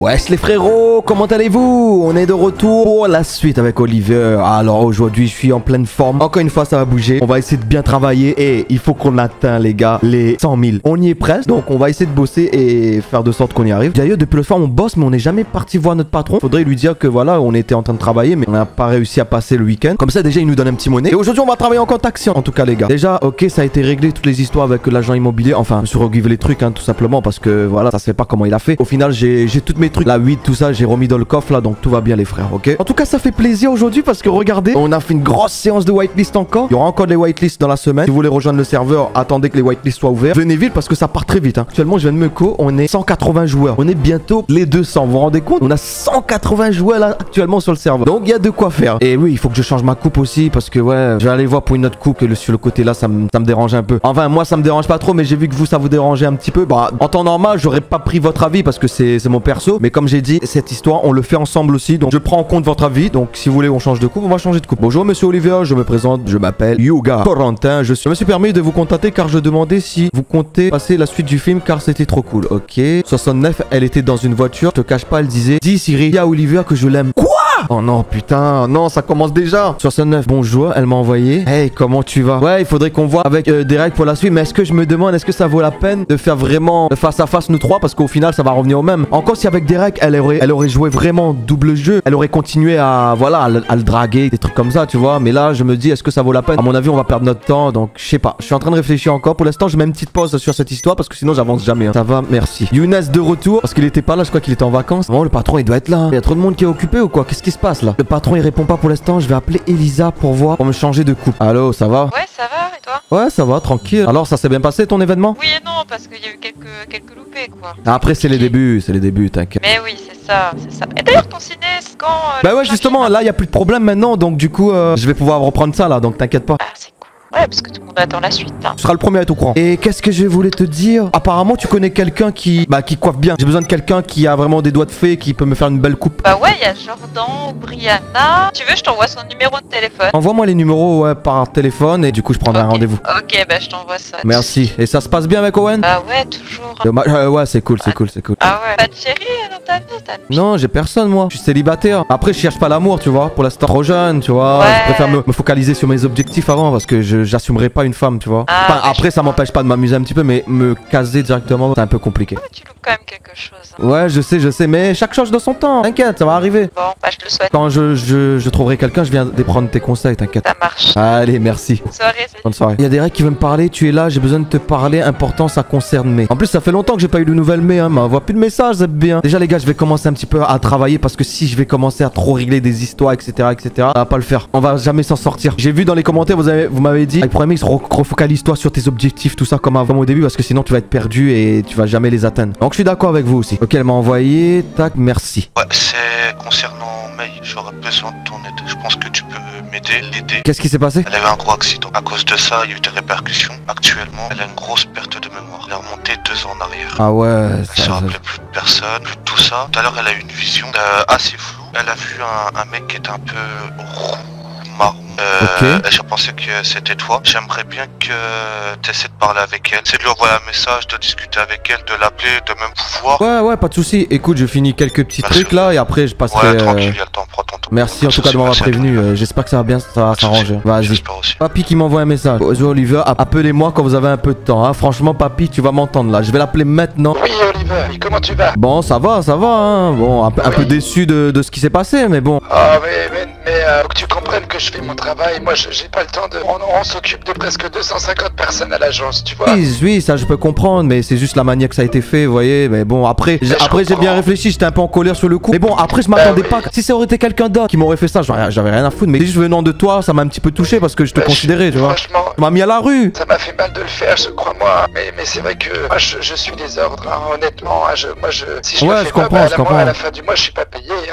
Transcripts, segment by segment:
Wesh les frérots, comment allez-vous? On est de retour pour la suite avec Oliver. Alors aujourd'hui je suis en pleine forme. Encore une fois ça va bouger. On va essayer de bien travailler et il faut qu'on atteigne les gars les 100 000. On y est presque, donc on va essayer de bosser et faire de sorte qu'on y arrive. D'ailleurs depuis le soir on bosse mais on n'est jamais parti voir notre patron. Faudrait lui dire que voilà on était en train de travailler mais on n'a pas réussi à passer le week-end. Comme ça déjà il nous donne un petit monnaie. Et aujourd'hui on va travailler en contaction en tout cas les gars. Déjà ok ça a été réglé toutes les histoires avec l'agent immobilier. Enfin je surgive les trucs hein, tout simplement parce que voilà ça se fait pas comment il a fait. Au final j'ai toutes mes trucs, la 8 tout ça j'ai remis dans le coffre là donc tout va bien les frères ok. En tout cas ça fait plaisir aujourd'hui parce que regardez on a fait une grosse séance de whitelist encore. Il y aura encore des whitelists dans la semaine. Si vous voulez rejoindre le serveur attendez que les whitelists soient ouverts. Venez vite parce que ça part très vite hein. Actuellement je viens de me co, on est 180 joueurs. On est bientôt les 200, vous vous rendez compte? On a 180 joueurs là actuellement sur le serveur. Donc il y a de quoi faire. Et oui il faut que je change ma coupe aussi parce que ouais je vais aller voir pour une autre coupe que sur le côté là ça me dérange un peu. Enfin moi ça me dérange pas trop mais j'ai vu que vous ça vous dérangeait un petit peu. Bah en temps normal j'aurais pas pris votre avis parce que c'est mon perso. Mais comme j'ai dit cette histoire on le fait ensemble aussi donc je prends en compte votre avis. Donc si vous voulez on change de coupe on va changer de coupe. Bonjour monsieur Olivier, je me présente, je m'appelle Yuga Corentin. Je me suis permis de vous contacter car je demandais si vous comptez passer la suite du film car c'était trop cool. Ok 69 elle était dans une voiture, je te cache pas elle disait dis Siri dis à Olivier que je l'aime. Quoi? Oh non putain non ça commence déjà. 69 bonjour elle m'a envoyé. Hey comment tu vas? Ouais il faudrait qu'on voit avec Derek pour la suite mais est-ce que je me demande est-ce que ça vaut la peine de faire vraiment face à face nous trois parce qu'au final ça va revenir au même. Encore si avec Derek elle aurait joué vraiment double jeu, elle aurait continué à voilà à le draguer des trucs comme ça tu vois mais là je me dis est-ce que ça vaut la peine? À mon avis on va perdre notre temps donc je sais pas. Je suis en train de réfléchir encore pour l'instant je mets une petite pause sur cette histoire parce que sinon j'avance jamais hein. Ça va merci. Younes de retour parce qu'il était pas là je crois qu'il était en vacances. Bon le patron il doit être là hein. Il y a trop de monde qui est occupé ou quoi? Qu'est-ce qui se passe là? Le patron il répond pas pour l'instant. Je vais appeler Elisa pour voir pour me changer de coupe. Allô ça va? Ouais ça va et toi? Ouais ça va tranquille. Alors ça s'est bien passé ton événement? Oui et non parce qu'il y a eu quelques loupés quoi. Après c'est les débuts t'inquiète. Mais oui c'est ça. Et d'ailleurs ton ciné c'est quand bah ouais justement là il y a plus de problème maintenant donc du coup je vais pouvoir reprendre ça là donc t'inquiète pas. Ah c'est cool. Ouais parce que tout le monde attend la suite hein. Tu seras le premier à être au courant. Et qu'est-ce que je voulais te dire? Apparemment tu connais quelqu'un qui coiffe bien. J'ai besoin de quelqu'un qui a vraiment des doigts de fée qui peut me faire une belle coupe. Bah ouais il y a Jordan ou Brianna. Tu veux je t'envoie son numéro de téléphone? Envoie-moi les numéros ouais, par téléphone et du coup je prendrai un rendez-vous. Ok bah je t'envoie ça. Merci. Et ça se passe bien avec Owen? Bah ouais toujours. Ouais c'est cool. Ah ouais. Pas de chérie dans ta vie t'as... Non j'ai personne moi. Je suis célibataire. Après je cherche pas l'amour tu vois. Pour l'instant trop jeune tu vois. Ouais. Je préfère me focaliser sur mes objectifs avant parce que j'assumerai pas une femme tu vois. Ah, enfin, après ça m'empêche pas de m'amuser un petit peu mais me caser directement c'est un peu compliqué. Ouais, tu loupes quand même quelque chose hein. Ouais je sais mais chaque chose dans son temps. T'inquiète ça va arriver. Bon bah je te le souhaite. Quand je trouverai quelqu'un je viendrai prendre tes conseils t'inquiète. Ça marche. Allez merci. Bonne soirée salut. Bonne soirée. Il y a des règles qui veulent me parler, tu es là, j'ai besoin de te parler, important ça concerne mais. En plus ça fait longtemps que j'ai pas eu de nouvelles mais hein, m'envoie plus de messages, c'est bien. Déjà les gars je vais commencer un petit peu à travailler parce que si je vais commencer à trop régler des histoires etc ça va pas le faire. On va jamais s'en sortir. J'ai vu dans les commentaires vous m'avez dit avec Premier Mix refocalise-toi sur tes objectifs tout ça comme avant au début parce que sinon tu vas être perdu et tu vas jamais les atteindre. Donc je suis d'accord avec vous aussi. Ok elle m'a envoyé, tac merci. Ouais c'est concernant May, j'aurais besoin de ton aide. Je pense que tu peux l'aider. Qu'est-ce qui s'est passé? Elle a eu un gros accident. À cause de ça, il y a eu des répercussions. Actuellement, elle a une grosse perte de mémoire. Elle est remontée 2 ans en arrière. Ah ouais. Elle se rappelait plus de personne, plus de tout ça. Tout à l'heure, elle a eu une vision assez floue. Elle a vu un mec qui était un peu roux, marron. J'ai pensé que c'était toi. J'aimerais bien que tu essaies de parler avec elle. C'est de lui envoyer un message, de discuter avec elle, de l'appeler, de même pouvoir. Ouais pas de soucis. Écoute je finis quelques petits trucs là et après je passerai. Ouais tranquille, il y a le temps, prends ton temps. Merci en tout cas de m'avoir prévenu. J'espère que ça va s'arranger. Vas-y. Papy qui m'envoie un message. Bonjour Oliver, appelez-moi quand vous avez un peu de temps. Hein. Franchement papy tu vas m'entendre là. Je vais l'appeler maintenant. Oui Oliver, comment tu vas? Bon ça va hein. Bon un peu déçu de ce qui s'est passé mais bon. Ah mais faut que tu comprennes que je fais mon travail. Moi j'ai pas le temps de... On s'occupe de presque 250 personnes à l'agence tu vois. Oui ça je peux comprendre mais c'est juste la manière que ça a été fait vous voyez. Mais bon après j'ai bien réfléchi. J'étais un peu en colère sur le coup. Mais bon après je m'attendais pas. Si ça aurait été quelqu'un d'autre qui m'aurait fait ça j'avais rien à foutre. Mais juste venant de toi ça m'a un petit peu touché parce que je te considérais tu vois. Franchement tu m'as mis à la rue. ça m'a fait mal de le faire crois-moi. Mais c'est vrai que moi je suis des ordres hein, honnêtement. Si je le fais pas, je comprends. à la fin du mois je suis pas payé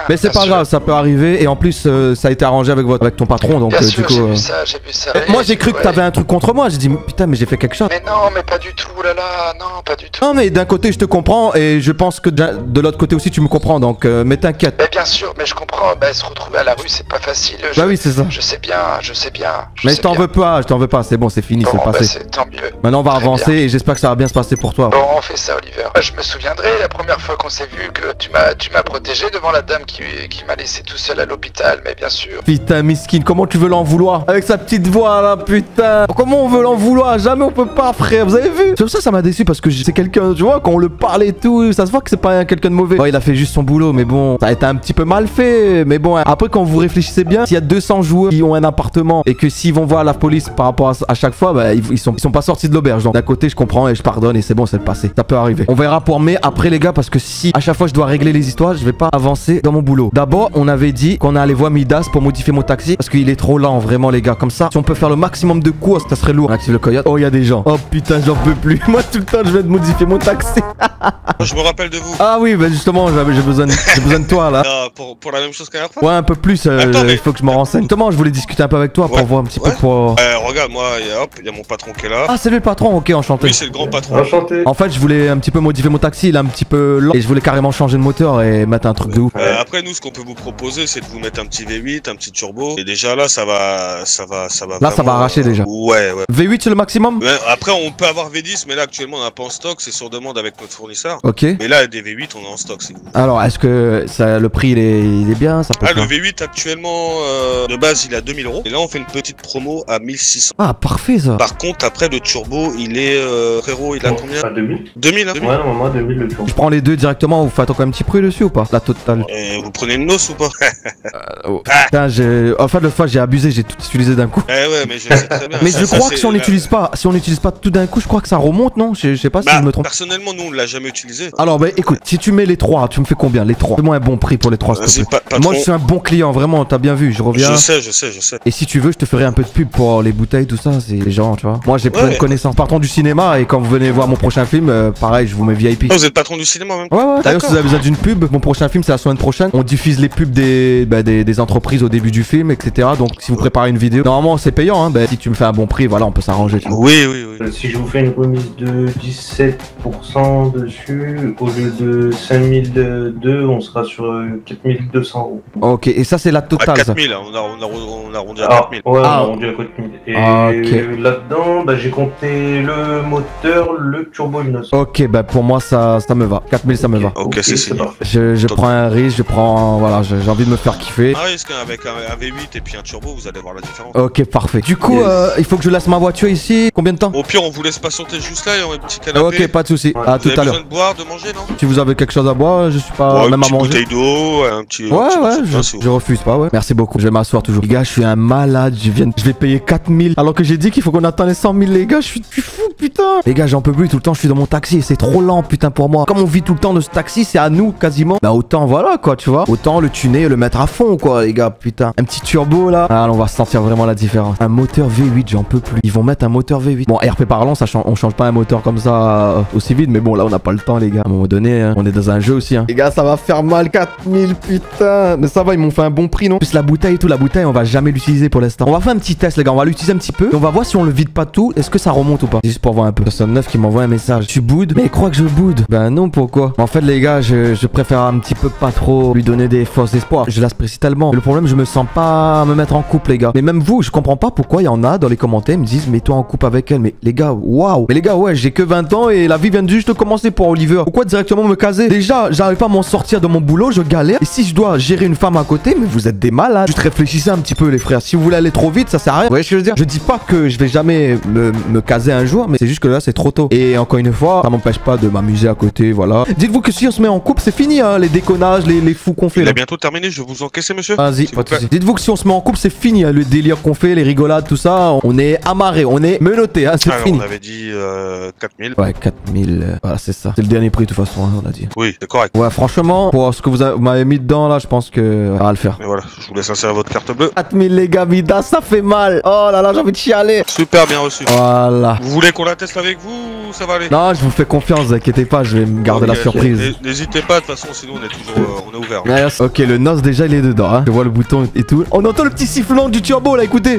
Mais c'est pas grave, ça peut arriver. Et en plus, ça a été arrangé avec ton patron. Donc, bien sûr, du coup. J'ai vu ça. Moi, j'ai cru que t'avais un truc contre moi. J'ai dit, putain, mais j'ai fait quelque chose. Mais non, mais pas du tout, là, non, pas du tout. Non, mais d'un côté, je te comprends. Et je pense que de l'autre côté aussi, tu me comprends. Donc, mais t'inquiète. Mais bien sûr, mais je comprends. Bah, se retrouver à la rue, c'est pas facile. Bah oui, c'est ça. Je sais bien. Mais je t'en veux pas, c'est bon, c'est fini, c'est passé. Tant mieux. Maintenant, on va avancer et j'espère que ça va bien se passer pour toi. Bon, on fait ça, Oliver. Je me souviendrai la première fois qu'on s'est vu que tu m'as protégé devant la dame qui m'a laissé tout seul à l'hôpital, mais bien sûr. Putain, Miskin, comment tu veux l'en vouloir? Avec sa petite voix là, putain. Comment on veut l'en vouloir? Jamais on peut pas, frère. Vous avez vu? Sur ça m'a déçu parce que c'est quelqu'un, tu vois, quand on le parle et tout, ça se voit que c'est pas quelqu'un de mauvais. Oh, il a fait juste son boulot, mais bon, ça a été un petit peu mal fait. Mais bon, après, quand vous réfléchissez bien, s'il y a 200 joueurs qui ont un appartement et que s'ils vont voir la police par rapport à chaque fois, bah, ils sont pas sortis de l'auberge. Donc d'un côté, je comprends et je pardonne et c'est bon, c'est le passé. Ça peut arriver. On verra pour mai après, les gars, parce que si à chaque fois je dois régler les histoires, je vais pas avancer dans mon boulot. D'abord, on avait dit qu'on allait voir Midas pour modifier mon taxi parce qu'il est trop lent, vraiment, les gars. Comme ça, si on peut faire le maximum de coups, ça serait lourd. On active le coyote. Oh, il y a des gens. Oh putain, j'en peux plus. Moi, tout le temps, je vais modifier mon taxi. Je me rappelle de vous. Ah oui, bah justement, j'ai besoin de toi là. Pour la même chose qu'à la fois. Ouais, un peu plus. Il faut que je me renseigne. Justement, je voulais discuter un peu avec toi pour voir un petit peu pour. Regarde, moi, il y a mon patron qui est là. Ah, c'est lui le patron. Ok, enchanté. Oui, c'est le grand patron. Enchanté. En fait, je voulais un petit peu modifier mon taxi. Il est un petit peu lent et je voulais carrément changer de moteur et mettre un truc de ouf. Après, nous, ce qu'on peut vous proposer, c'est de vous mettre un petit V8, un petit turbo. Et déjà là, ça va. Là, vraiment, ça va arracher déjà. Ouais. V8 c'est le maximum. Après, on peut avoir V10, mais là, actuellement, on n'a pas en stock. C'est sur demande avec notre fournisseur. Ok. Mais là, des V8, on est en stock. Si vous voulez. Alors, est-ce que le prix il est bien? Ça peut le V8 actuellement, de base, il est à 2000 €. Et là, on fait une petite promo à 1600. Ah, parfait ça. Par contre, après, le turbo, il est. Frérot, il a combien? À 2000. 2000, hein? Ouais, non, moi 2000 le turbo. Je prends les deux directement. Vous faites encore un petit prix dessus ou pas? La totale. Vous prenez une noce ou pas? Putain, en fait, l'autre fois j'ai abusé, j'ai tout utilisé d'un coup. Ouais, mais je sais très bien. Mais je crois que si on n'utilise pas tout d'un coup, je crois que ça remonte, non? Je sais pas si je me trompe. Personnellement, nous, on l'a jamais utilisé. Alors, bah écoute, si tu mets les trois, tu me fais combien? Les trois. Fais-moi un bon prix pour les trois, s'il te plaît. Moi, je suis un bon client, vraiment, t'as bien vu, je reviens. Je sais. Et si tu veux, je te ferai un peu de pub pour les bouteilles, tout ça, c'est les gens, tu vois. Moi, j'ai plein de connaissances. Partons du cinéma et quand vous venez voir mon prochain film, pareil, je vous mets VIP. Oh, vous êtes patron du cinéma même? Ouais. D'ailleurs, si vous avez besoin d'une pub, mon prochain film, c'est la semaine prochaine. On diffuse les pubs des entreprises au début du film, etc. Donc, si vous préparez une vidéo, normalement, c'est payant, hein. Si tu me fais un bon prix, voilà, on peut s'arranger. Oui. Si je vous fais une remise de 17% dessus, au lieu de 5002, on sera sur 4200 €. Ok, et ça, c'est la totale. 4000, on a arrondi à 4000. Ouais, on a arrondi à 4000. Et là-dedans, j'ai compté le moteur, le turbo, le noce. Ok, pour moi, ça me va. 4000, ça me va. Ok, c'est signé. Je prends un risque, voilà, j'ai envie de me faire kiffer. Ah oui, parce qu'avec un V8 et puis un turbo, vous allez voir la différence. Ok, parfait. Du coup, il faut que je laisse ma voiture ici. Combien de temps? Au pire, on vous laisse patienter juste là et on a un petit canapé. Ok, pas de soucis. À tout à l'heure. Vous avez besoin de boire, de manger, non? Si vous avez quelque chose à boire, je suis pas même à manger. Une bouteille d'eau, un petit. Ouais, je refuse pas, ouais. Merci beaucoup. Je vais m'asseoir toujours. Les gars, je suis un malade. Je vais payer 4000. Alors que j'ai dit qu'il faut qu'on attende les 100 000, les gars. Je suis fou, putain. Les gars, j'en peux plus. Tout le temps, je suis dans mon taxi. C'est trop lent, putain, pour moi. Comme on vit tout le temps de ce taxi, c'est à nous quasiment. Bah, autant, voilà, quoi, tu vois. Autant le tuner et le mettre à fond, quoi, les gars, putain. Un petit turbo, là. Ah, on va sentir vraiment la différence. Un moteur V8, j'en peux plus. Ils vont mettre un moteur V8. Bon, RP parlant, on change pas un moteur comme ça aussi vite. Mais bon, là, on n'a pas le temps, les gars. À un moment donné, hein, on est dans un jeu aussi, hein. Les gars, ça va faire mal. 4000, putain. Mais ça va, ils m'ont fait un bon prix, non? Plus la bouteille et tout, la bouteille, on va jamais l'utiliser pour l'instant. On va faire un petit test, les gars. On va l'utiliser un petit peu. Et on va voir si on le vide pas tout. Est-ce que ça remonte ou pas? Juste pour voir un peu. Personne neuf qui m'envoie un message. Tu boudes? Mais il croit que je boude. Ben non, pourquoi? En fait, les gars, je préfère un petit peu pas trop lui donner des fausses espoirs. Je l'apprécie tellement. Le problème, je me sens pas me mettre en couple, les gars. Mais même vous, je comprends pas pourquoi il y en a dans les commentaires, ils me disent, mets-toi en couple avec elle. Mais les gars, waouh. Mais les gars, ouais, j'ai que 20 ans et la vie vient de juste commencer pour Oliver. Pourquoi directement me caser? Déjà, j'arrive pas à m'en sortir de mon boulot, je galère. Et si je dois gérer une femme à côté, mais vous êtes des malades. Juste réfléchissez un petit peu, les frères. Si vous voulez aller trop vite, ça sert à rien. Vous voyez ce que je veux dire? Je dis pas que je vais jamais me caser un jour, mais c'est juste que là, c'est trop tôt. Et encore une fois, ça m'empêche pas de m'amuser à côté, voilà. Dites-vous que si on se met en couple, c'est fini, hein, les déconnages, les fous qu'on fait. Il a bientôt terminé, je vais vous encaisser, monsieur. Vas-y, pas de soucis. Dites-vous que si on se met en couple, c'est fini, hein, le délire qu'on fait, les rigolades, tout ça. On est amarré, on est menotté, hein, c'est fini. On avait dit 4000. Ouais, 4000, voilà, c'est ça. C'est le dernier prix de toute façon, hein, on a dit. Oui, c'est correct. Ouais, franchement, pour ce que vous m'avez mis dedans, là, je pense que ça va le faire. Mais voilà, je vous laisse insérer votre carte bleue. 4000, les gars, Midas, ça fait mal. Oh là là, j'ai envie de chialer. Super bien reçu. Voilà. Vous voulez qu'on la teste avec vous ou ça va aller? Non, je vous fais confiance, inquiétez pas, je vais me garder la surprise. N'hésitez pas, de toute façon, sinon on est ouvert. Ouais, ok, le NOS déjà il est dedans, hein. Je vois le bouton et tout. On entend le petit sifflement du turbo là, écoutez.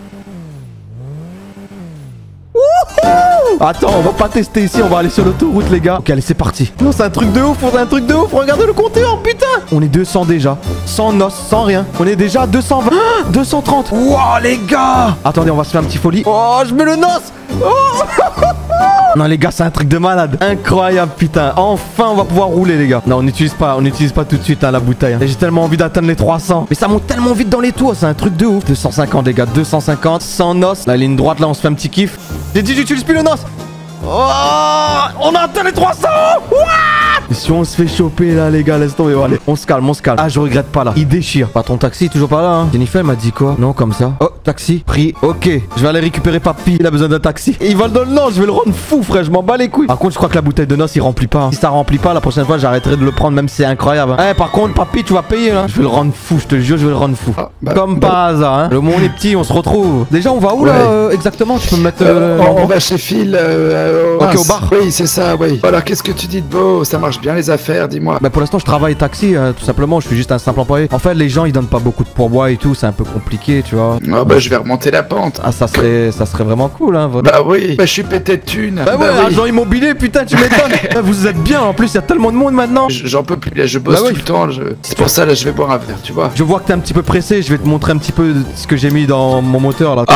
Attends, on va pas tester ici, on va aller sur l'autoroute les gars. Ok, allez, c'est parti. Non, c'est un truc de ouf, on a un truc de ouf. Regardez le compteur, putain. On est 200 déjà. Sans NOS, sans rien. On est déjà à 220, 230. Wow, les gars. Attendez, on va se faire un petit folie. Oh, je mets le NOS. Oh non les gars, c'est un truc de malade. Incroyable, putain. Enfin on va pouvoir rouler les gars. Non, on n'utilise pas tout de suite hein, la bouteille hein. J'ai tellement envie d'atteindre les 300. Mais ça monte tellement vite dans les tours, c'est un truc de ouf. 250 les gars, 250 sans NOS. La ligne droite là, on se fait un petit kiff. J'ai dit j'utilise plus le NOS. Oh, on a atteint les 300. Et si on se fait choper là les gars, laisse tomber. Allez, on se calme, on se calme. Ah, je regrette pas là. Il déchire. Patron taxi, toujours pas là hein. Jennifer m'a dit quoi? Non, comme ça. Oh, taxi, pris. Ok, je vais aller récupérer papy. Il a besoin d'un taxi. Et il vole dans le NOS, je vais le rendre fou frère, je m'en bats les couilles. Par contre, je crois que la bouteille de NOS il remplit pas hein. Si ça remplit pas, la prochaine fois j'arrêterai de le prendre, même si c'est incroyable hein. Par contre, papy, tu vas payer là. Je vais le rendre fou, je te jure, je vais le rendre fou. Comme par hasard hein. Le monde est petit, on se retrouve. Déjà, on va où là exactement? Tu peux me mettre on va chez Phil. Ok, au bar. Oui, c'est ça, oui. Voilà, qu'est-ce que tu dis de beau? Ça marche bien les affaires, dis-moi. Bah pour l'instant je travaille taxi tout simplement, je suis juste un simple employé. En fait les gens ils donnent pas beaucoup de pourboire et tout, c'est un peu compliqué tu vois. Ah bah je vais remonter la pente. Ah ça serait vraiment cool hein votre... Bah oui, bah je suis pété de thunes. Bah ouais, oui. agent immobilier putain tu m'étonnes. Vous êtes bien, en plus il y a tellement de monde maintenant. J'en peux plus, là je bosse tout le temps, c'est pour ça là je vais boire un verre, tu vois. Je vois que t'es un petit peu pressé, je vais te montrer un petit peu ce que j'ai mis dans mon moteur là.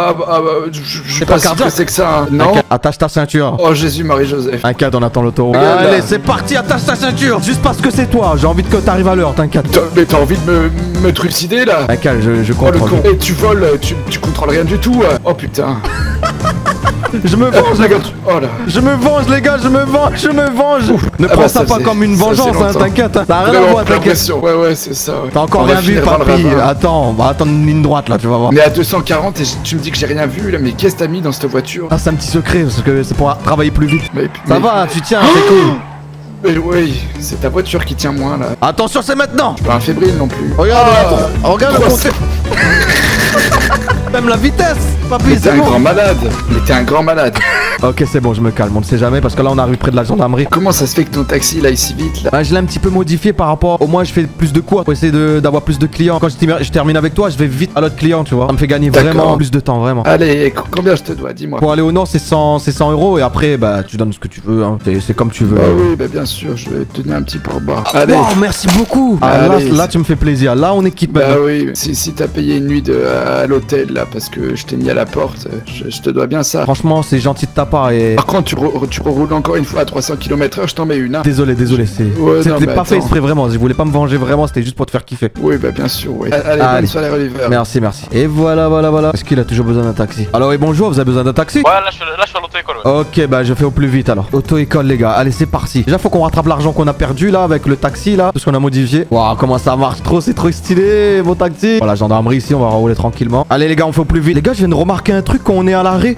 Je sais pas si c'est que ça hein. Non. Attache ta ceinture. Oh Jésus Marie-Joseph. T'inquiète, on attend l'autoroute. Allez c'est parti, attache ta ceinture. Juste parce que c'est toi, j'ai envie que t'arrives à l'heure, t'inquiète. Mais t'as envie de me trucider là? T'inquiète, je Oh le contrôle. con. Et tu voles, tu contrôles rien du tout. Oh putain. Je me venge les gars. Oh là. Je me venge les gars, je me venge. Ne prends ça pas comme une vengeance hein, t'inquiète. Ça a rien à voir, t'inquiète. Ouais, c'est ça. T'as encore rien vu, papy. Attends, on va attendre une ligne droite là, tu vas voir. On est à 240 et tu me dis que j'ai rien vu là, mais qu'est-ce que t'as mis dans cette voiture? Ah, c'est un petit secret parce que c'est pour travailler plus vite. Mais ça va, tu tiens, c'est cool. Mais oui, c'est ta voiture qui tient moins là. Attention, c'est maintenant. Je suis pas un fébrile non plus. Regarde, regarde le compteur. Même la vitesse, papy, mais t'es un grand malade. Mais t'es un grand malade. Ok, c'est bon, je me calme, on ne sait jamais parce que là on arrive près de la gendarmerie. Comment ça se fait que ton taxi il aille si vite là? Bah, je l'ai un petit peu modifié par rapport. Au moins, je fais plus de cours pour essayer d'avoir plus de clients. Quand je termine avec toi, je vais vite à l'autre client, tu vois. Ça me fait gagner vraiment plus de temps, vraiment. Allez, combien je te dois, dis-moi. Pour aller au nord, c'est 100 € et après, bah, tu donnes ce que tu veux, hein. C'est comme tu veux. Bah oui, bah bien sûr, je vais te donner un petit pourboire. Allez. Wow, merci beaucoup. Là, tu me fais plaisir. Là, on est quitte maintenant. Bah oui, si t'as payé une nuit à l'hôtel là, parce que je t'ai mis à la porte, je te dois bien ça. Franchement, c'est gentil de ta part et... Par contre, tu reroules encore une fois à 300 km/h, je t'en mets une, hein. Désolé, c'était pas fait exprès vraiment, je voulais pas me venger vraiment, c'était juste pour te faire kiffer. Oui, bah bien sûr, oui. Allez. Bonne soirée, Oliver. Merci. Et voilà. Est-ce qu'il a toujours besoin d'un taxi? Alors, et bonjour, vous avez besoin d'un taxi? Ouais, là je suis à l'auto-école. Ouais. Ok, bah je fais au plus vite alors. Auto-école les gars, allez c'est parti. Déjà faut qu'on rattrape l'argent qu'on a perdu là avec le taxi là, tout ce qu'on a modifié. Waouh, comment ça marche trop, c'est trop stylé mon taxi. Voilà, gendarmerie ici, on va rouler tranquillement. Allez les gars, on fait au plus vite. Les gars, je viens de remarquer un truc quand on est à l'arrêt.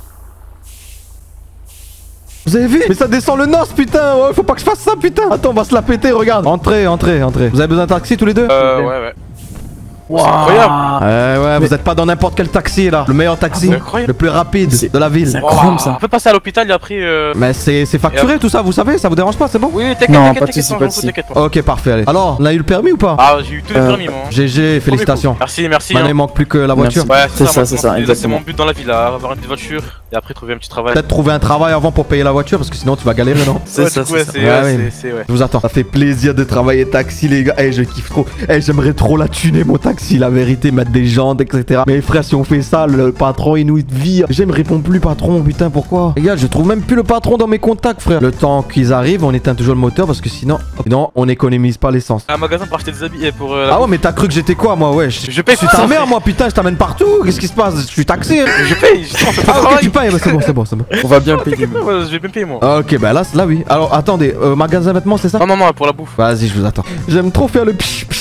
Vous avez vu? Mais ça descend le NOS putain. Ouais, faut pas que je fasse ça putain. Attends, on va se la péter, regarde. Entrez. Vous avez besoin d'un taxi tous les deux? Ouais. Wow. C'est incroyable. Ouais, vous êtes pas dans n'importe quel taxi là. Le meilleur taxi, le plus rapide de la ville. C'est incroyable ça. On peut passer à l'hôpital et après. Mais c'est facturé tout ça, vous savez, ça vous dérange pas, c'est bon? Oui, t'inquiète. Ok, parfait, allez. Alors, on a eu le permis ou pas? Ah, j'ai eu tous les permis moi. GG, félicitations. Merci. Maintenant, il manque plus que la voiture. Ouais, c'est ça, exactement. C'est mon but dans la vie là, avoir une petite voiture et après trouver un petit travail. Peut-être trouver un travail avant pour payer la voiture parce que sinon tu vas galérer, non? C'est ça. Je vous attends. Ça fait plaisir de travailler taxi, les gars. Je kiffe trop. J'aimerais trop la tuner mon taxi, la vérité, mettre des jantes, etc. Mais frère, si on fait ça, le patron il nous vire. Je me réponds plus, patron, putain, pourquoi? Les gars, je trouve même plus le patron dans mes contacts, frère. Le temps qu'ils arrivent, on éteint toujours le moteur parce que sinon on économise pas l'essence. Un magasin pour acheter des habits pour. Ah ouais, mais t'as cru que j'étais quoi, moi? Ouais, je paye. Je suis ta mère, moi, putain, je t'amène partout. Qu'est-ce qui se passe? Je suis taxé. Je paye. Ah ok, tu payes. C'est bon. On va bien payer. Je vais bien payer moi. Ok, bah là oui. Alors attendez, magasin vêtements, c'est ça? Non, pour la bouffe. Vas-y, je vous attends. J'aime trop faire le pch.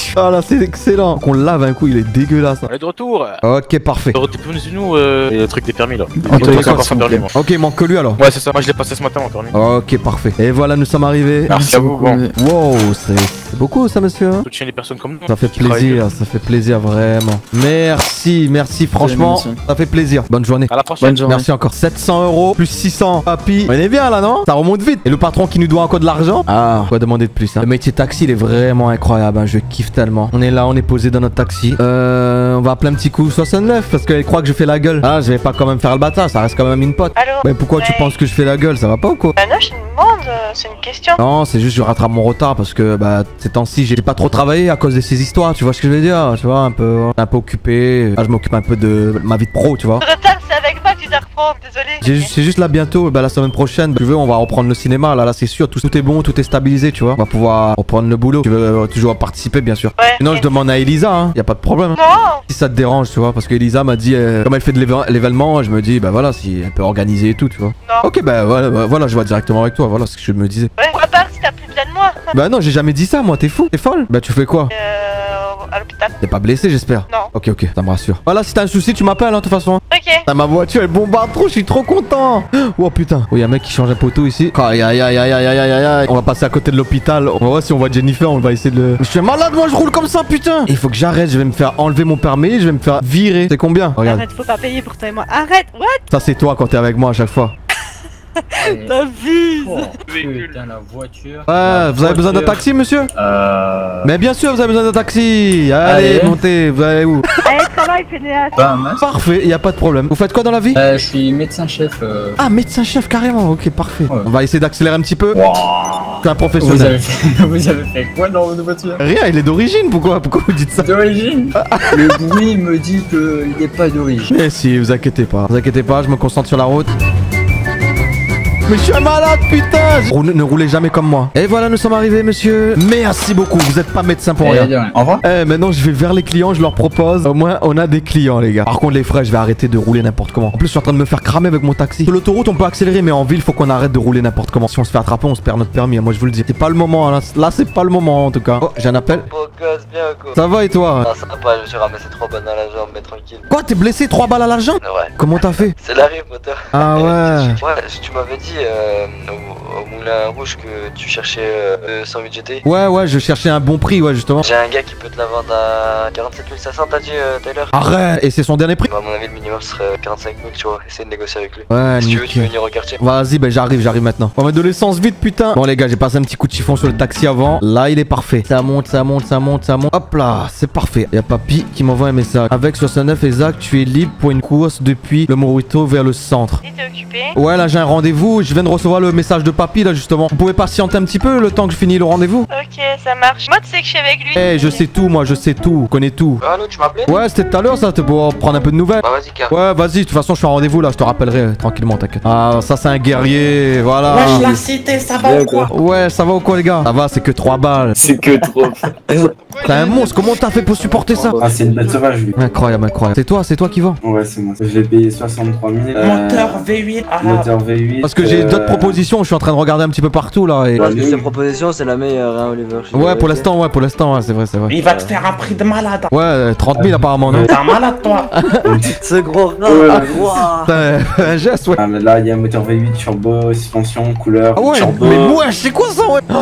Ah là, c'est excellent. Qu'on le lave un coup, il est dégueulasse. On est de retour. Ok, parfait. Retournez-nous le truc des permis là. Encore pas permis, moi. Ok, il manque que lui alors. Ouais, c'est ça. Moi, je l'ai passé ce matin, mon permis. Ok, parfait. Et voilà, nous sommes arrivés. Merci à vous. Bon. Wow, c'est beaucoup ça, monsieur. Hein. Soutiens les personnes comme nous. Ça fait plaisir, vraiment. Merci, franchement, ça fait plaisir. Bonne journée. À la prochaine. Bonne journée. Merci encore. 700 € plus 600. Papy, on est bien là, non? Ça remonte vite. Et le patron qui nous doit encore de l'argent? Ah, quoi demander de plus, hein. Le métier taxi, il est vraiment incroyable, hein. Je kiffe tellement. On est là, on est posé dans notre taxi. On va appeler un petit coup 69 parce qu'elle croit que je fais la gueule. Ah, je vais pas quand même faire le bâtard, ça reste quand même une pote. Allô? Mais pourquoi tu penses que je fais la gueule? Ça va pas ou quoi? Bah non, je te demande, c'est une question. Non, c'est juste je rattrape mon retard parce que bah ces temps-ci j'ai pas trop travaillé à cause de ces histoires, tu vois ce que je veux dire, tu vois, un peu occupé. Là, je m'occupe un peu de ma vie de pro, tu vois. Le retard, c'est avec moi que tu dois reprendre, désolé. C'est juste là bientôt, bah la semaine prochaine, tu veux, on va reprendre le cinéma, là c'est sûr, tout est bon, tout est stabilisé, tu vois. On va pouvoir reprendre le boulot. Tu veux toujours participer, bien sûr. Ouais. Sinon, je demande à Elisa, hein, y a pas de problème. Non. Si ça te dérange, tu vois, parce que Elisa m'a dit, comme elle fait de l'événement, je me dis, bah voilà, si elle peut organiser et tout, tu vois. Non. Ok, bah voilà, je vois directement avec toi, voilà ce que je me disais. Ouais. Pourquoi pas si t'as plus besoin de moi? Bah non, j'ai jamais dit ça, moi, t'es fou, t'es folle. Bah tu fais quoi? À l'hôpital. T'es pas blessé, j'espère? Non. Ok, ça me rassure. Voilà, si t'as un souci, tu m'appelles, hein, de toute façon. Ok. Ah, ma voiture, elle bombarde trop, je suis trop content. Oh putain. Oh, y'a un mec qui change un poteau ici. Aïe. On va passer à côté de l'hôpital. On va voir si on voit Jennifer, on va essayer de le... Je suis malade, moi, je roule comme ça, putain. Il faut que j'arrête, je vais me faire enlever mon permis, je vais me faire virer. C'est combien? Regarde. Arrête, faut pas payer pour toi et moi. Arrête, what? Ça, c'est toi quand t'es avec moi à chaque fois. T'abuses. Putain, la voiture. Ouais, vous avez besoin d'un taxi, monsieur? Mais bien sûr, vous avez besoin d'un taxi. Allez, montez, vous allez où? Allez, travail, pénéas. Parfait, y a pas de problème. Vous faites quoi dans la vie? Je suis médecin-chef. Ah, médecin-chef, carrément. Ok, parfait. Ouais. On va essayer d'accélérer un petit peu. Wow. Je suis un professionnel. Vous avez fait quoi dans votre voiture? Rien, il est d'origine. Pourquoi vous dites ça? D'origine. Le bruit me dit qu'il n'est pas d'origine. Mais si, vous inquiétez pas, je me concentre sur la route. Mais je suis un malade, putain! Ne roulez jamais comme moi. Et voilà, nous sommes arrivés, monsieur. Merci beaucoup, vous êtes pas médecin pour rien. Au revoir. Maintenant, je vais vers les clients, je leur propose. Au moins, on a des clients, les gars. Par contre, les frais, je vais arrêter de rouler n'importe comment. En plus, je suis en train de me faire cramer avec mon taxi. Sur l'autoroute, on peut accélérer, mais en ville, faut qu'on arrête de rouler n'importe comment. Si on se fait attraper, on se perd notre permis. Moi, je vous le dis. C'est pas le moment, hein. Là, c'est pas le moment, en tout cas. Oh, j'ai un appel. Beau gosse, bien quoi. Ça va et toi? Non, ça va pas, je me suis ramassé 3 balles dans la jambe, mais tranquille. Quoi, t'es blessé? 3 balles à la jambe? Ouais. Comment t'as fait? C'est la rive, moteur. Ah ouais. Ouais, tu m'avais dit au Moulin Rouge que tu cherchais 108 GT. Ouais, je cherchais un bon prix, ouais, justement. J'ai un gars qui peut te la vendre à 47 500, t'as dit, Tyler? Arrête! Et c'est son dernier prix? Bah, à mon avis, le minimum serait 45 000, tu vois. Essaye de négocier avec lui. Ouais, Si tu veux, tu peux nickel. venir au quartier. Vas-y, ben j'arrive maintenant. On va mettre de l'essence vite, putain. Bon, les gars, j'ai passé un petit coup de chiffon sur le taxi avant. Là, il est parfait. Ça monte. Hop là, c'est parfait. Il y a Papy qui m'envoie un message. Avec 69 et Zach, tu es libre pour une course depuis le Morito vers le centre. Si t'es occupé. Ouais, là, j'ai un rendez-vous. Je viens de recevoir le message de Papy, là, justement. Vous pouvez patienter un petit peu le temps que je finis le rendez-vous? Ok, ça marche. Moi, tu sais que je suis avec lui. Eh, je sais tout, moi, je sais tout. Je connais tout. Allô, tu m'as appelé? Ouais, c'était tout à l'heure, ça, pour prendre un peu de nouvelles. Bah, vas-y, car. Ouais, vas-y, de toute façon, je suis en rendez-vous, là. Je te rappellerai tranquillement, t'inquiète. Ah, ça, c'est un guerrier. Voilà. Wesh, la cité, ça va ou quoi? Ouais, ça va ou quoi, les gars? Ça va, c'est que 3 balles. C'est que trop. T'es un monstre, comment t'as fait pour supporter ça? Ah, c'est une bête sauvage, lui. Incroyable. C'est toi qui vends? Ouais, c'est moi. Je l'ai payé 63 000. Moteur V8. Ah, Moteur V8. Parce que j'ai d'autres propositions, je suis en train de regarder un petit peu partout là. Et... Parce que cette proposition, c'est la meilleure, hein, Oliver. Ouais, pour l'instant, ouais, c'est vrai. il va te faire un prix de malade. Ouais, 30 000 apparemment, non? T'es un malade, toi. Ce gros rat. Ouah. Putain, un geste, ouais. Ah, mais là, il y a un moteur V8 turbo, suspension, couleur, Ah ouais, turbo. mais ouais, c'est quoi ça, ouais?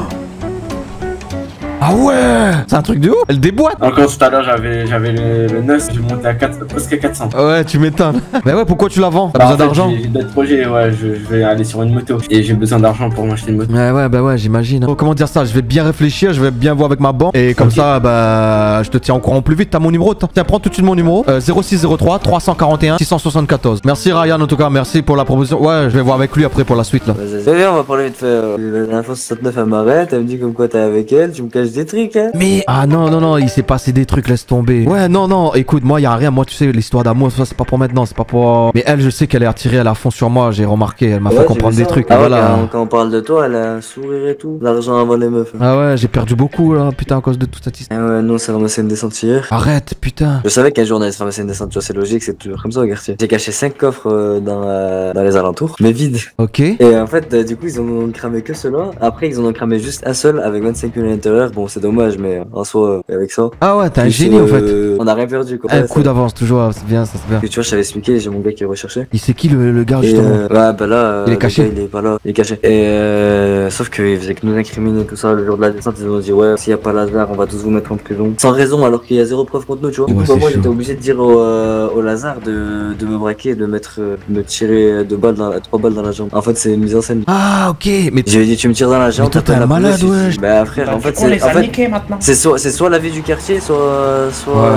Ah ouais, c'est un truc de ouf. Elle déboîte. Encore tout à l'heure, j'avais le 9, j'ai monté à 4, presque 400. Ouais, tu m'étonnes. Mais ouais, pourquoi tu la vends? T'as Bah, besoin en fait, d'argent? J'ai d'autres projets, ouais, je vais aller sur une moto. Et j'ai besoin d'argent pour m'acheter une moto. Ouais, j'imagine. Oh, comment dire ça? Je vais bien réfléchir, je vais bien voir avec ma banque. Et comme ça, bah, je te tiens au courant plus vite. T'as mon numéro? Tiens, prends tout de suite mon numéro. 0603 341 674. Merci Ryan, en tout cas, merci pour la proposition. Ouais, je vais voir avec lui après pour la suite là. Vas-y, viens, on va parler vite fait. La dernière fois, 69, elle m'arrête. Elle me dit comme quoi t'es avec elle. Tu me caches des trucs, hein. Mais ah non, il s'est passé des trucs, laisse tomber. Ouais, non, écoute, moi y a rien. Moi, tu sais, l'histoire d'amour, ça c'est pas pour maintenant, c'est pas pour. Mais elle, je sais qu'elle est attirée, elle a fond sur moi. J'ai remarqué, elle m'a fait comprendre des trucs. Ah, voilà. Quand on parle de toi, elle a un sourire et tout. L'argent avant les meufs. Ah ouais, j'ai perdu beaucoup là, putain, à cause de toute cette histoire. Ah ouais, non, c'est ramassé une descente hier. Arrête, putain. Je savais qu'un jour on allait se ramasser une descente, tu vois, c'est logique, c'est toujours comme ça au quartier. J'ai caché 5 coffres dans les alentours, mais vides. Ok. Et en fait, du coup, ils en ont cramé que ceux-là. Après, ils en ont cramé juste un seul avec 25 000 à l'intérieur. Bon, bon, c'est dommage, mais en soi, avec ça. Ah ouais, t'es un génie en fait. On a rien perdu, quoi. Un coup d'avance, toujours, c'est bien, ça c'est bien. Et tu vois, je t'avais expliqué, j'ai mon gars qui est recherché. Il sait qui le gars Et justement? ouais, bah là, il est caché. il est pas là, il est caché. Et sauf qu'il faisait que nous incriminer tout ça le jour de la descente. Ils nous ont dit, ouais, s'il y a pas Lazare, on va tous vous mettre en prison. Sans raison, alors qu'il y a zéro preuve contre nous, tu vois. Du coup, bah, moi, j'étais obligé de dire au Lazare de me braquer, de me tirer 3 balles dans la jambe. En fait, c'est une mise en scène. Ah, ok, mais je lui ai dit, tu me tires dans la jambe. Mais toi, t'es un malade, ouais. Bah, frère, en fait, c'est soit la vie du quartier, soit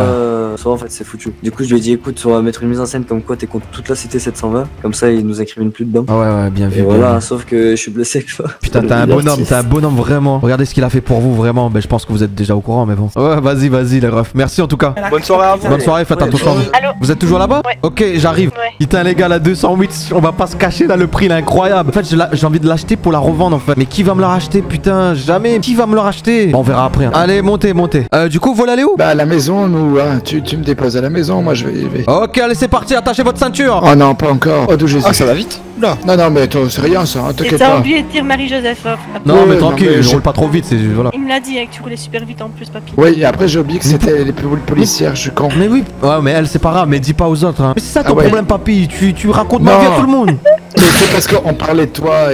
en fait, c'est foutu. Du coup, je lui ai dit, écoute, on va mettre une mise en scène comme quoi t'es contre toute la cité 720. Comme ça, il nous incrimine plus dedans. Ah ouais, bien vu. Et voilà, sauf que je suis blessé, quoi. Putain, t'es un bonhomme, vraiment. Regardez ce qu'il a fait pour vous, vraiment. Ben, je pense que vous êtes déjà au courant, mais bon. Ouais, vas-y, les refs. Merci en tout cas. Bonne soirée à vous. Bonne soirée, faites attention. Vous êtes toujours là-bas? Ouais. Ok, j'arrive. Putain, les gars, la 208, on va pas se cacher là, le prix, il est incroyable. En fait, j'ai envie de l'acheter pour la revendre, en fait. Mais qui va me la racheter, putain? Jamais. Qui va me la racheter? On verra après. Allez, montez. Du coup, vous voulez aller où? Bah, à la maison, nous, hein. Tu me déposes à la maison, moi je vais. Ok, allez, c'est parti, attachez votre ceinture. Oh non, pas encore. Oh, d'où Jésus. Ah, ça va vite? Là. Non, mais c'est rien ça, hein, Et t'inquiète t'as pas. oublié de dire Marie-Joseph. Non, mais tranquille, je roule pas trop vite, c'est voilà. Il me l'a dit, que tu roulais super vite en plus, papy. Oui, et après j'ai oublié que c'était les policières, je suis con. Mais oui, ouais, mais elle, c'est pas grave, mais dis pas aux autres, hein. Mais c'est ça ton problème, papy, tu racontes ma Non. vie à tout le monde. Mais c'est parce qu'on parlait de toi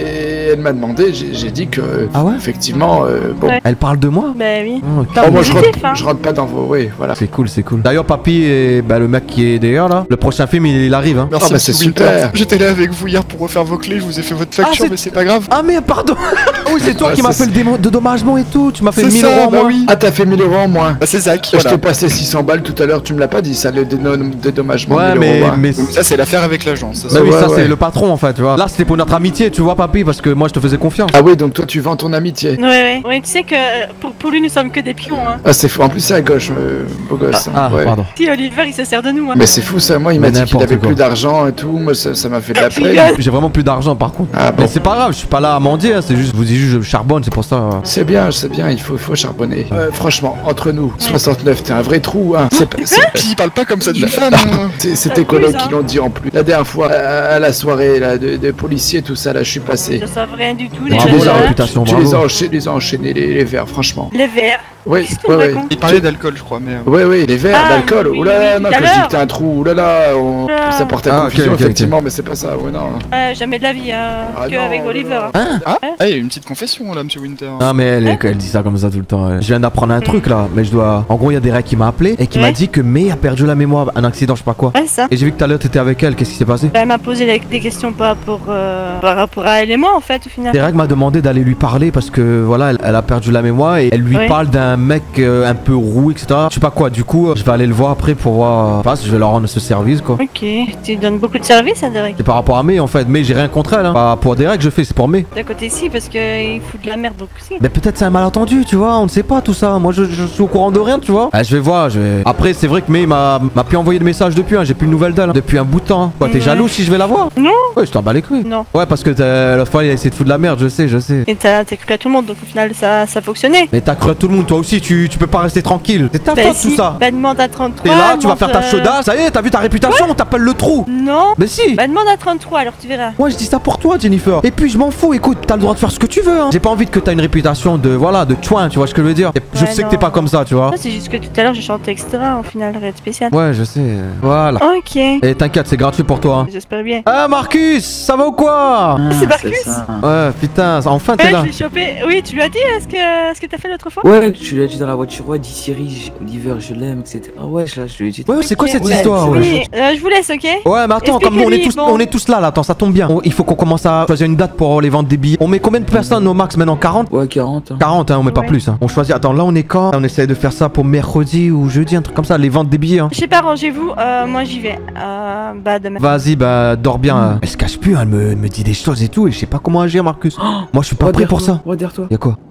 et elle m'a demandé, j'ai dit que effectivement, bon. Ouais. Elle parle de moi? Bah oui. Oh, ok. Oh, moi je rentre pas dans vos. Oui, voilà. C'est cool. D'ailleurs, papy et le mec qui est derrière là, le prochain film il arrive, hein. Merci, oh, bah c'est super. J'étais là avec vous hier pour refaire vos clés, je vous ai fait votre facture, mais c'est pas grave. Ah, mais pardon. Oui, c'est toi qui m'as fait le dédommagement et tout. Tu m'as fait 1000 ça, euros en moins. oui. Ah, t'as fait 1000 euros en moins. Bah, c'est Zach. Je t'ai passé 600 balles tout à l'heure, tu me l'as pas dit ça, le dédommagement. Ouais, 1000 euros, mais ça, c'est l'affaire avec l'agence. Bah oui, ça c'est le patron en fait, tu vois. Là, c'était pour notre amitié, tu vois, papy, parce que moi je te faisais confiance. Ah oui, donc toi tu vends ton amitié. Ouais, tu sais que pour lui, nous sommes que des pions, hein. Ah, c'est fou. En plus, c'est à gauche, beau gosse. Ah, pardon. Si Oliver, il se sert de nous, hein. Mais c'est fou ça, moi il m'a dit qu'il avait plus d'argent et tout, moi ça m'a fait de la peine. J'ai vraiment plus d'argent par contre. Ah, bon. Mais c'est pas grave, je suis pas là à mendier, hein, c'est juste, je vous dis juste, je charbonne, c'est pour ça. C'est bien, il faut charbonner. Franchement, entre nous, 69, t'es un vrai trou, hein. Puis il parle pas comme ça d'une femme. C'est tes collègues qui l'ont dit en plus. La dernière fois, à la soirée là, de policiers, tout ça, là, je suis passé. Ça savent rien du tout, Bravo, la réputation, tu bravo. les as enchaînés, les verres, franchement. Les verres. Oui, Il parlait d'alcool, je crois, mais. Oui, les verres, d'alcool. Oui, Oulala, non, tout à quand je dis l'heure. que t'es un trou, oulala, ça porte à confusion, effectivement, mais c'est pas ça, ouais, non. Jamais de la vie, que avec Oliver. Ah, il y a une petite confession là, monsieur Winter. Ah, mais elle dit ça comme ça tout le temps. Je viens d'apprendre un truc là, mais je dois. En gros, il y a des règles qui m'a appelé et qui m'a dit que May a perdu la mémoire, un accident, je sais pas quoi. Ouais, ça. Et j'ai vu que tout à l'heure t'étais avec elle, qu'est-ce qui s'est passé? Elle m'a posé des questions par rapport à elle et moi, en fait, au final. Des règles m'a demandé d'aller lui parler parce que voilà, elle a perdu la mémoire et elle lui parle d'un mec un peu roux, etc. Je sais pas quoi, du coup, je vais aller le voir après pour voir. Enfin, je vais leur rendre ce service quoi. Ok, tu donnes beaucoup de services à Derek. C'est par rapport à May en fait, mais j'ai rien contre elle, hein. Pas pour des règles, je fais, c'est pour May. D'un côté, si, parce qu'il fout de la merde, donc si. Mais peut-être c'est un malentendu, tu vois, on ne sait pas tout ça. Moi je suis au courant de rien, tu vois. Je vais voir, Après, c'est vrai que May m'a plus envoyé de message depuis, hein. J'ai plus de nouvelles d'elle, hein. Depuis un bout de temps. Hein. Quoi, t'es jaloux si je vais la voir? Non. Ouais, je t'en bats les couilles. Non. Ouais, parce que l'autre fois il a essayé de foutre de la merde, je sais. Et t'as cru à tout le monde, donc au final, ça fonctionnait. Mais t'as cru à tout le monde, toi aussi, tu peux pas rester tranquille. C'est ta faute tout ça. Bah, demande à 33. T'es là, tu vas faire ta chaudasse, ça y est, t'as vu ta réputation, on t'appelle le trou. Non. Mais si. Bah, demande à 33, alors tu verras. Moi je dis ça pour toi, Jennifer. Et puis je m'en fous, écoute, t'as le droit de faire ce que tu veux, hein. J'ai pas envie que t'aies une réputation de chouin, tu vois ce que je veux dire. Je sais que t'es pas comme ça, tu vois. C'est juste que tout à l'heure j'ai chanté extra, au final, rien de spécial. Ouais, je sais. Voilà. Ok. Et t'inquiète, c'est gratuit pour toi, hein. J'espère bien. Ah, Marcus, ça va ou quoi? C'est Marcus? Ouais, putain, enfin t'es là. Je l'ai chopé. Oui, tu lui as dit ce que t'as fait l'autre fois? Ouais, tu lui as dit dans la voiture, ouais, dis Siri, Oliver, je l'aime, etc. Ah ouais, je lui ai dit. Ouais, c'est quoi cette histoire? Oui, je vous laisse, ok? Ouais, mais attends, comme nous on est tous là, attends, ça tombe bien. Il faut qu'on commence à choisir une date pour les ventes des billets. On met combien de personnes au max maintenant? 40? Ouais, 40. 40, hein, on met pas plus. Hein. On choisit. Attends, là on est quand? On essaye de faire ça pour mercredi ou jeudi, un truc comme ça, les ventes des billets. Hein. Je sais pas, rangez-vous, moi j'y vais. Bah demain. Vas-y, bah dors bien. Elle se cache plus, elle me dit des choses et tout, et je sais pas comment agir, Marcus. Moi je suis pas prêt pour ça. Ouais, derrière toi. Y'a quoi?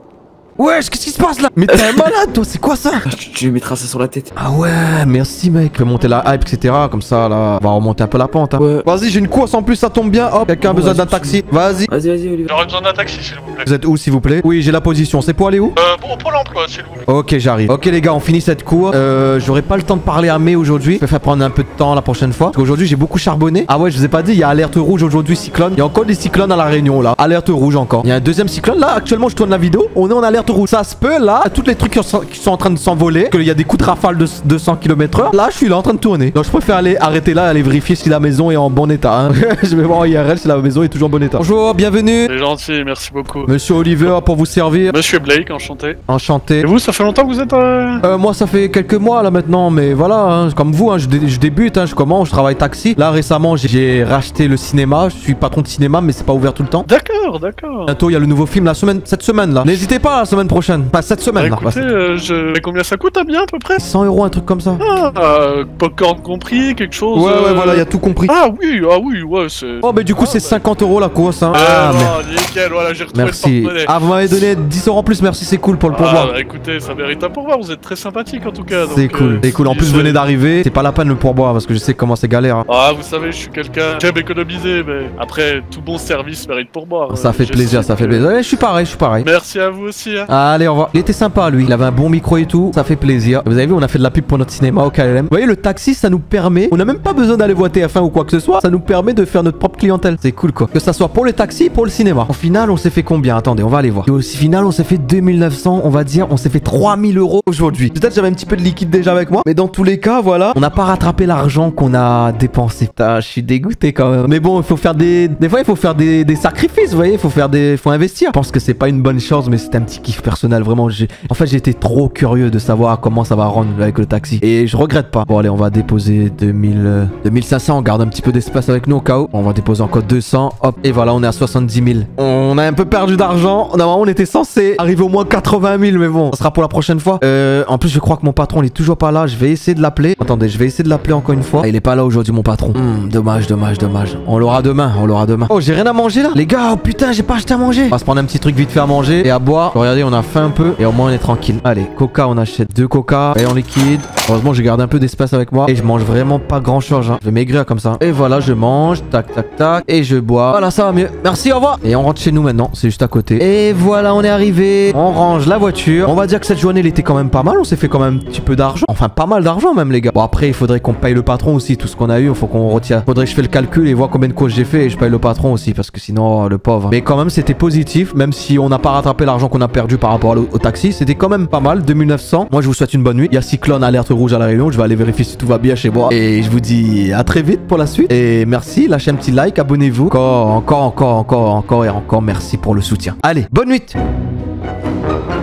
Wesh, qu'est-ce qui se passe là? Mais t'es un malade toi, c'est quoi ça? Tu lui mettras ça sur la tête. Ah ouais, merci mec. Je vais monter la hype, etc. Comme ça là, on va remonter un peu la pente. Hein. Ouais. Vas-y, j'ai une course en plus, ça tombe bien. Hop, quelqu'un a besoin d'un taxi. Vas-y. Vas-y, Olivier. J'aurais besoin d'un taxi, s'il vous plaît. Vous êtes où, s'il vous plaît? Oui, j'ai la position. C'est pour aller où? Bon, pour l'emploi, s'il vous plaît. Ok, j'arrive. Ok les gars, on finit cette course. J'aurai pas le temps de parler à May aujourd'hui. Je vais faire prendre un peu de temps la prochaine fois. Parce qu'aujourd'hui j'ai beaucoup charbonné. Ah ouais, je vous ai pas dit, il y a alerte rouge aujourd'hui, cyclone. Il y a encore des cyclones à la Réunion là. Alerte rouge encore. Il y a un deuxième cyclone là. Actuellement, je tourne la vidéo. On est en alerte autoroute. Ça se peut, là, toutes les trucs qui sont en train de s'envoler, qu'il y a des coups de rafale de 200 km/h. Là, je suis là en train de tourner. Donc, je préfère aller arrêter là, aller vérifier si la maison est en bon état. Hein. Je vais voir en IRL si la maison est toujours en bon état. Bonjour, bienvenue. C'est gentil, merci beaucoup. Monsieur Oliver, pour vous servir. Monsieur Blake, enchanté. Enchanté. Et vous, ça fait longtemps que vous êtes moi, ça fait quelques mois là maintenant, mais voilà, hein, comme vous, hein, je débute, hein, je commence, je travaille taxi. Là, récemment, j'ai racheté le cinéma. Je suis patron de cinéma, mais c'est pas ouvert tout le temps. D'accord, d'accord. Bientôt, il y a le nouveau film cette semaine là. N'hésitez pas la semaine prochaine. Enfin, cette semaine là. Écoutez, mais combien ça coûte, bien à peu près? 100 €, un truc comme ça. Popcorn compris, quelque chose. Ouais, voilà, il y a tout compris. Ah oui, ouais, c'est. Oh, mais du coup, c'est 50 € la course, hein. Nickel, voilà, j'ai retrouvé merci. le porte-monnaie. Ah, vous m'avez donné 10 € en plus, merci, c'est cool pour le pourboire. Bah, écoutez, ça mérite un pourboire, vous êtes très sympathique en tout cas. C'est cool, c'est cool. En plus, vous venez d'arriver, c'est pas la peine le pourboire parce que je sais comment c'est galère. Hein. Ah, vous savez, je suis quelqu'un qui aime économiser, mais après, tout bon service mérite pourboire. Ça fait plaisir, ça fait plaisir. Ouais, je suis pareil. Merci à vous aussi. Hein. Allez, au revoir. Il était sympa, lui. Il avait un bon micro et tout. Ça fait plaisir. Vous avez vu, on a fait de la pub pour notre cinéma au KLM. Vous voyez, le taxi, ça nous permet. On n'a même pas besoin d'aller voir TF1 ou quoi que ce soit. Ça nous permet de faire notre propre clientèle. C'est cool, quoi. Que ça soit pour le taxi, pour le cinéma. Au final, on s'est fait combien? Attendez, on va aller voir. Et au final, on s'est fait 2900. On va dire, on s'est fait 3000 € aujourd'hui. Peut-être j'avais un petit peu de liquide déjà avec moi. Mais dans tous les cas, voilà. On n'a pas rattrapé l'argent qu'on a dépensé. Putain, je suis dégoûté quand même. Mais bon, il faut faire des fois, il faut faire des sacrifices. Vous voyez, faut investir. Je pense que c'est pas une bonne chose, mais c'est un petit kiff personnel. Vraiment, en fait, j'étais trop curieux de savoir comment ça va rendre avec le taxi. Et je regrette pas. Bon, allez, on va déposer 2500. On garde un petit peu d'espace avec nous au cas où. On va déposer encore 200. Hop. Et voilà, on est à 70 000. On a un peu perdu d'argent. Normalement, on était censé arriver au moins 80 000. Mais bon, ça sera pour la prochaine fois. En plus, je crois que mon patron, il est toujours pas là. Je vais essayer de l'appeler. Attendez, je vais essayer de l'appeler encore une fois. Ah, il est pas là aujourd'hui, mon patron. Dommage. On l'aura demain. Oh, j'ai rien à manger là. Les gars, oh putain, j'ai pas acheté à manger. On va se prendre un petit truc vite fait à manger et à boire. Regardez, on a faim un peu et au moins on est tranquille. Allez, coca, on achète 2 coca et en liquide. Heureusement, j'ai gardé un peu d'espace avec moi et je mange vraiment pas grand chose. Hein. Je vais maigrir comme ça. Et voilà, je mange. Tac. Et je bois. Voilà, ça va mieux. Merci, au revoir. Et on rentre chez nous maintenant. C'est juste à côté. Et voilà, on est arrivé. On range la voiture. On va dire que cette journée, elle était quand même pas mal. On s'est fait quand même un petit peu d'argent. Enfin, pas mal d'argent même, les gars. Bon, après, il faudrait qu'on paye le patron aussi. Tout ce qu'on a eu, il faut qu'on retire. Faudrait que je fasse le calcul et voir combien de courses j'ai fait et je paye le patron aussi parce que sinon, le pauvre. Mais quand même, c'était positif. Même si on n'a pas rattrapé l'argent qu'on a perdu par rapport au taxi, c'était quand même pas mal. 2900. Moi, je vous souhaite une bonne nuit. Il y a cyclone, alerte rouge à la Réunion. Je vais aller vérifier si tout va bien chez moi. Et je vous dis à très vite pour la suite. Et merci. Lâchez un petit like, abonnez-vous. Encore, merci pour le soutien. Allez, bonne nuit.